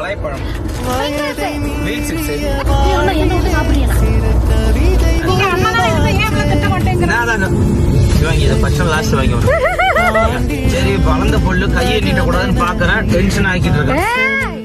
வாழைப்பழம் சரி வளர்ந்த பொண்ணு கையை நீட்ட கூடாதுன்னு பாக்குறேன் டென்ஷன் ஆக்கிட்டு இருக்கேன்